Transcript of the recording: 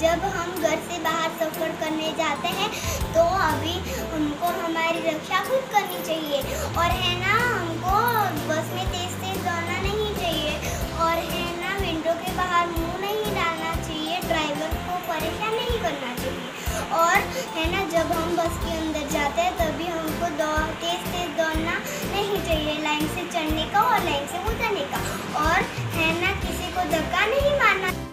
जब हम घर से बाहर सफ़र करने जाते हैं तो अभी हमको हमारी रक्षा खुद करनी चाहिए। और है ना, हमको बस में तेज़ तेज़ दौड़ना नहीं चाहिए। और है ना, विंडो के बाहर मुंह नहीं डालना चाहिए, ड्राइवर को परेशान नहीं करना चाहिए। और है ना, जब हम बस के अंदर जाते हैं तभी हमको तेज़ तेज़ दौड़ना नहीं चाहिए, लाइन से चढ़ने का और लाइन से उतरने का। और है ना, किसी को धक्का नहीं मारना।